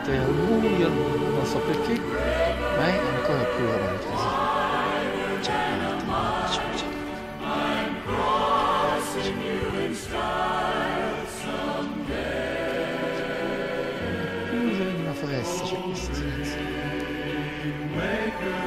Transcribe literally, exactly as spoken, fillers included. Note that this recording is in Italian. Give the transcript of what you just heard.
notte al buio, non so perché, ma è ancora più romantica. Sì. Cioè, veramente, mi piace, mi piace. Chiuso in una foresta, c'è questo silenzio.